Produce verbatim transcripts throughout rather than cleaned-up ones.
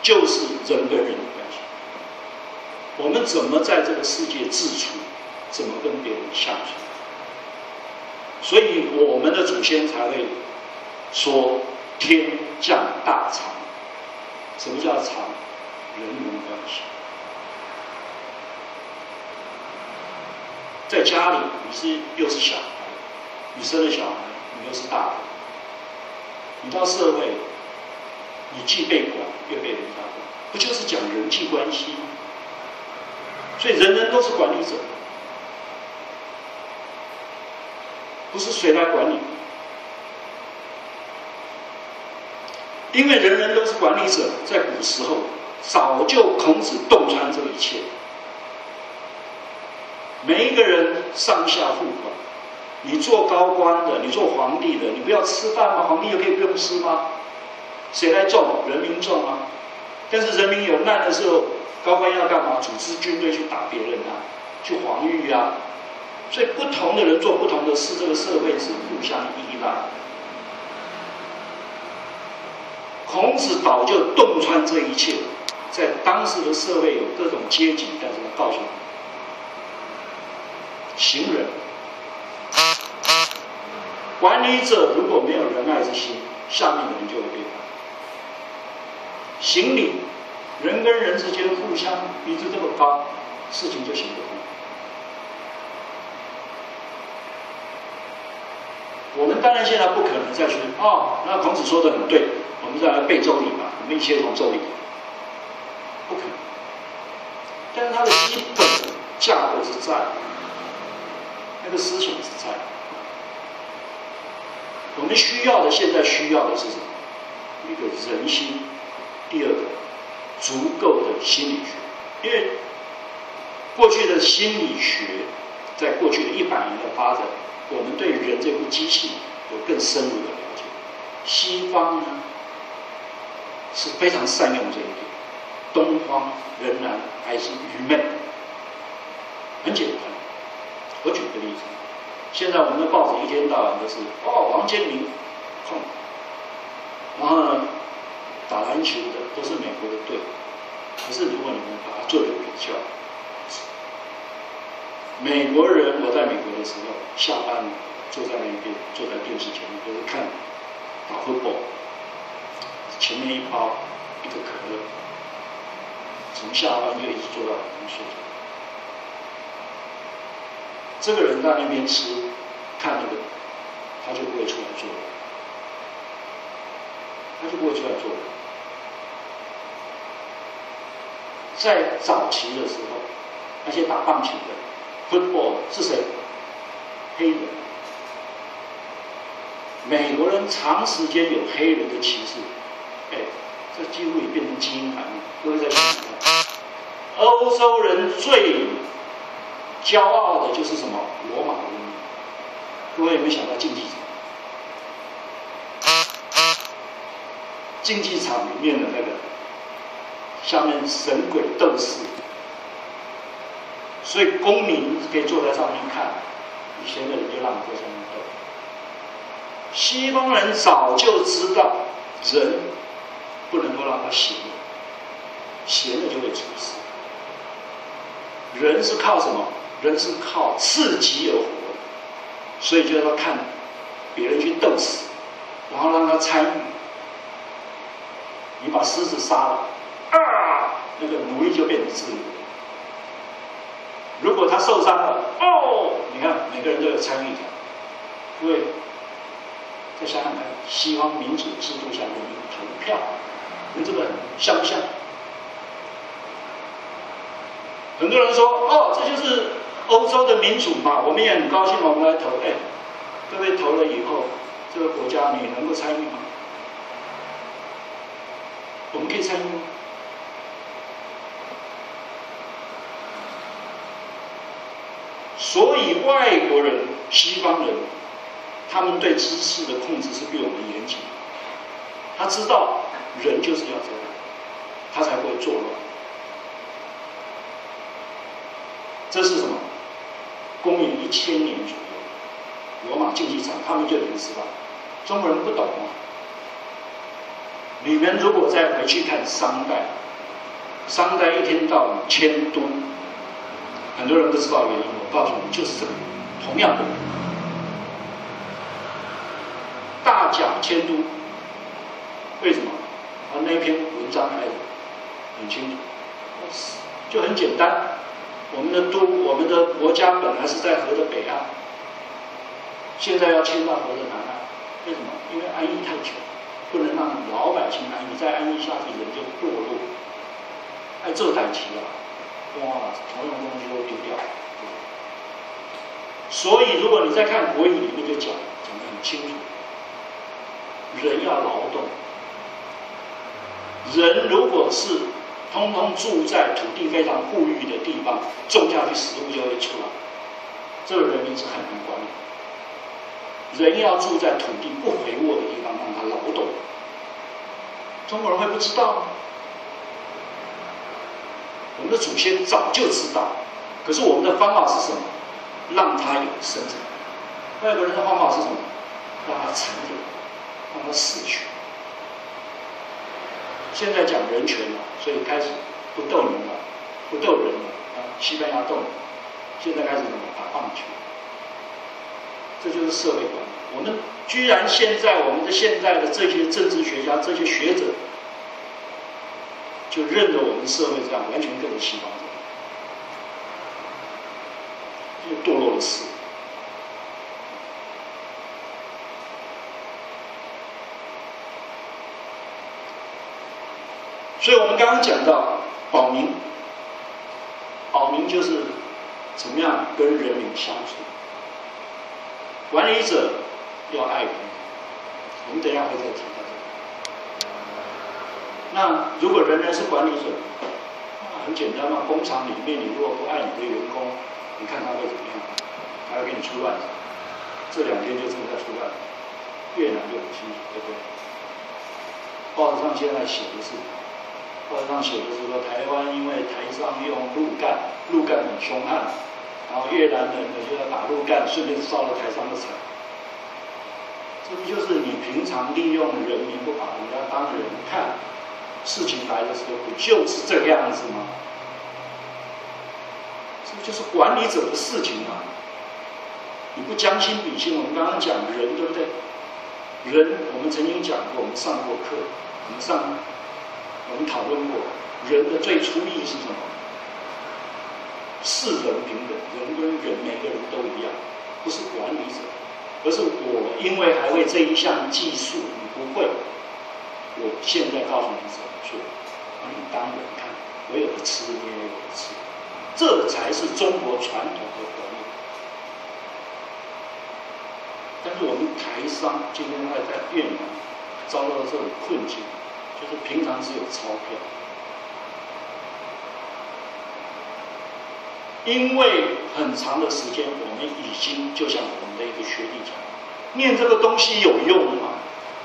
就是人跟人的关系。我们怎么在这个世界自处，怎么跟别人相处？所以我们的祖先才会说天降大常。什么叫常？人伦关系。在家里，你是又是小孩，你生了小孩，你又是大人。你到社会，你既被管又被人家管，不就是讲人际关系吗？所以人人都是管理者，不是谁来管理。因为人人都是管理者，在古时候早就孔子洞穿这一切。每一个人上下互管，你做高官的，你做皇帝的，你不要吃饭吗？皇帝又可以不用吃吗？谁来种？人民种啊。但是人民有难的时候，高官要干嘛？组织军队去打别人啊，去防御啊。所以不同的人做不同的事，这个社会是互相依赖。孔子早就洞穿这一切，在当时的社会有各种阶级，但是他告诉你，行人，管理者如果没有仁爱之心，下面的人就会背叛。行礼，人跟人之间互相一致这么高，事情就行不通。我们当然现在不可能再去哦，那孔子说的很对，我们再来背周礼吧，我们一切从周礼，不可能。但是它的基本架构是在，那个思想是在。我们需要的，现在需要的是什么？一个人心，第二个足够的心理学，因为过去的心理学，在过去的一百年的发展。我们对人这部机器有更深入的了解。西方呢是非常善用这一点，东方仍然还是愚昧。很简单，我举个例子，现在我们的报纸一天到晚都是哦，王健林控，然后呢打篮球的都是美国的队，可是如果你们把它做一个比较。美国人，我在美国的时候，下班坐在那边，坐在电视前面，都是看打 football， 前面一包一个可乐，从下班就一直坐到晚上睡觉。这个人在那边吃，看那个，他就不会出来做了，他就不会出来做了。在早期的时候，那些打棒球的。football 是谁？黑人。美国人长时间有黑人的歧视，哎，这几乎也变成基因反应。各位在想想看，欧洲人最骄傲的就是什么？罗马文明。各位有没有想到竞技场？竞技场里面的那个下面神鬼斗士。所以公民可以坐在上面看，以前的人就让你坐上面斗。西方人早就知道人不能够让他闲了，闲了就会出事。人是靠什么？人是靠刺激而活的，所以就要看别人去斗死，然后让他参与。你把狮子杀了，啊，那个奴隶就变成自由。如果他受伤了，哦，你看每个人都有参与感。各位，再想想看，西方民主制度下人民投票，跟这个像不像？很多人说，哦，这就是欧洲的民主嘛，我们也很高兴，我们来投。哎，各位投了以后，这个国家你能够参与吗？我们可以参与吗？所以外国人、西方人，他们对知识的控制是比我们严谨。他知道人就是要这样，他才不会作乱。这是什么？公元一千年左右，罗马竞技场他们就已经知道，中国人不懂嘛。 你们如果再回去看商代，商代一天到晚迁都，很多人不知道原因。我告诉你，就是这个，同样的，大甲迁都，为什么？他那篇文章还很清楚，就很简单。我们的都，我们的国家本来是在河的北岸，现在要迁到河的南岸，为什么？因为安逸太久，不能让老百姓安逸，再安逸下去人就堕落。哎，这代期啊，哇，同样东西都丢掉。所以，如果你在看《国语》里面就讲讲得很清楚，人要劳动。人如果是通通住在土地非常富裕的地方，种下去食物就会出来，这个人民是很难管理。人要住在土地不肥沃的地方，让他劳动。中国人会不知道吗？我们的祖先早就知道，可是我们的方法是什么？让他有生存。外国人的方法是什么？让他残忍，让他死去。现在讲人权了，所以开始不斗人了，不斗人了啊！西班牙斗人，现在开始怎么打棒球？这就是社会观念。我们居然现在我们的现在的这些政治学家、这些学者，就认得我们社会这样，完全跟着西方走，又堕落了死。所以我们刚刚讲到保民，保民就是怎么样跟人民相处。管理者要爱人，我们等一下会再提到这个。那如果人人是管理者，很简单嘛，工厂里面你如果不爱你的员工，你看他会怎么样？他会给你出乱子。这两天就正在出乱子，越南就很清楚，对不对？报纸上现在写的是，报纸上写的是说，台湾因为台上用路干，路干很凶悍，然后越南人呢就要打路干，顺便烧了台上的柴。这不就是你平常利用人民不把人家当人看，事情来的时候不就是这个样子吗？这不就是管理者的事情吗？你不将心比心，我们刚刚讲人，对不对？人，我们曾经讲过，我们上过课，我们上，我们讨论过，人的最初意是什么？是人平等，人跟人每个人都一样，不是管理者，而是我因为还会这一项技术，你不会，我现在告诉你怎么做，把你当人看，我有的吃，你也有的吃，这才是中国传统的管理。但是我们台商今天还在越南遭到这种困境，就是平常只有钞票，因为很长的时间，我们已经就像我们的一个学弟讲，念这个东西有用吗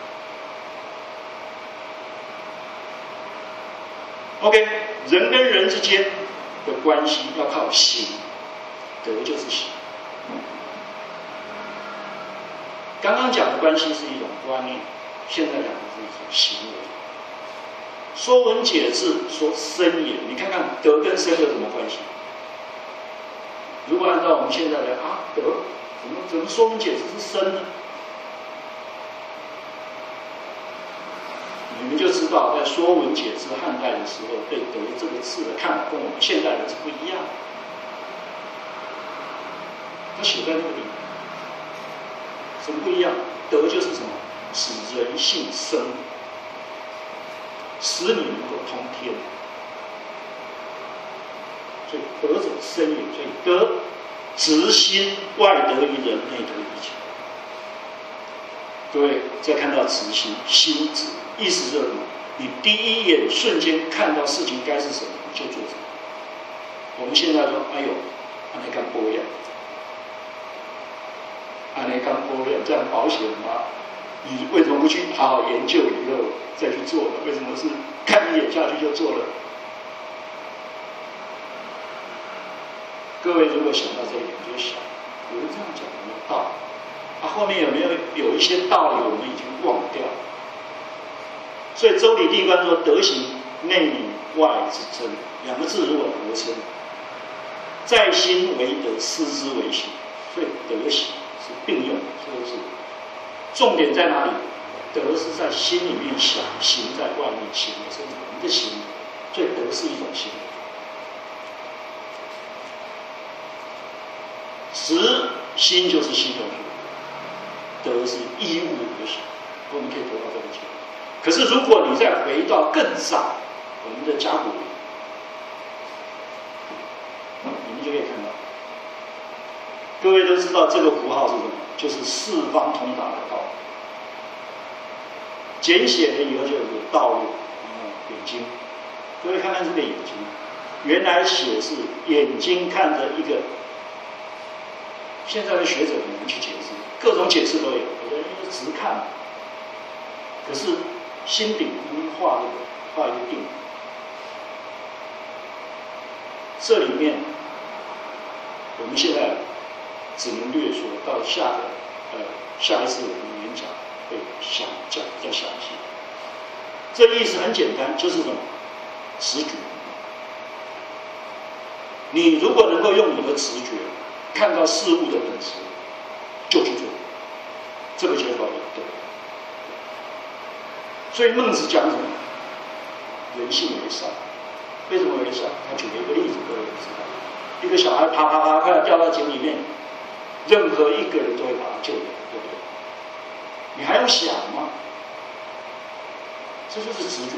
？OK， 人跟人之间的关系要靠行，德就是行。刚刚讲的关系是一种观念，现在讲的是一种行为。说文解字说生也，你看看德跟生有什么关系？如果按照我们现在来啊，德怎么怎么说文解字是生呢？你们就知道，在说文解字汉代的时候，对德这个字的看法跟我们现代人是不一样的。他写在那里。什么不一样？德就是什么？使人性生，使你能够通天。所以德者生也。所以德直心，外得于人，内得于己。各位再看到直心，心直，意思就是什么？你第一眼瞬间看到事情该是什么，你就做什么。我们现在说，哎呦，那你干波样。按那刚播的这样保险吗？你为什么不去好好研究以后再去做呢？为什么是看一眼下去就做了？各位如果想到这一点，就想，有人这样讲有没有道理？啊，后面有没有有一些道理我们已经忘掉？ 所以周礼地观说德行内里外之真，两个字如果合称，在心为德，思之为行，所以德行是并用的，这个是重点在哪里？德是在心里面想，行在外面行的是人的行，所以德是一种行。实心就是系统学，德是依物而行，我们可以得到这个结论。可是如果你再回到更早我们的甲骨文，你们就可以看到，各位都知道这个符号是什么？就是四方通达的道。简写了以后就有个道路，嗯，眼睛。各位看看这个眼睛，原来写是眼睛看着一个。现在的学者很难去解释，各种解释都有，有的人就直看，可是心顶画一个画一个定。这里面我们现在只能略说，到下个呃下一次我们演讲会详讲比较详细。这意思很简单，就是什么？直觉。你如果能够用你的直觉看到事物的本质，就去做，这个就叫做对。所以孟子讲什么？人性为善。为什么为善？他举了一个例子，各位知道，一个小孩啪啪啪快要掉到井里面，任何一个人都会把他救回来，对不对？你还用想吗？这就是直觉。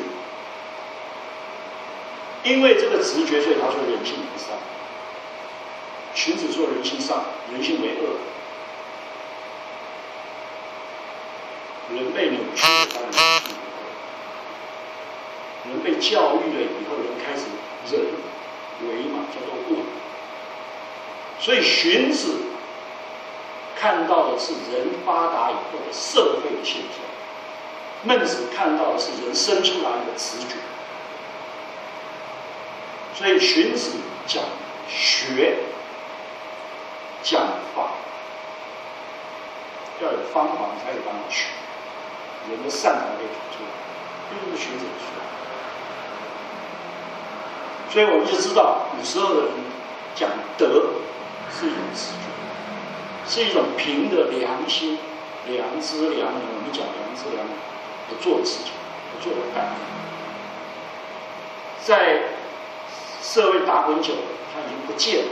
因为这个直觉，所以他说人性为善。荀子说人性善，人性为恶。人被扭曲了，他人性为恶。人被教育了以后，人开始人为嘛，叫做恶。所以荀子看到的是人发达以后的社会的现象，孟子看到的是人生出来的直觉。所以荀子讲学。讲法要有方法，才有办法学。人的善才被吐出来，这就是学者说。所以我们就知道，古时候的人讲德是一种直觉，是一种凭着良心、良知、良能。我们讲良知、良能而做的事情，而做的干法。在社会打滚久了，它已经不见了。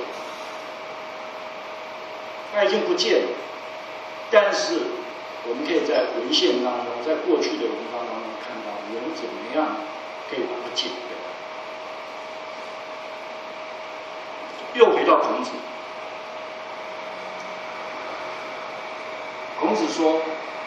它已经不见了，但是我们可以在文献当中，在过去的文章当中看到人怎么样可以把它捡回来。又回到孔子，孔子说：“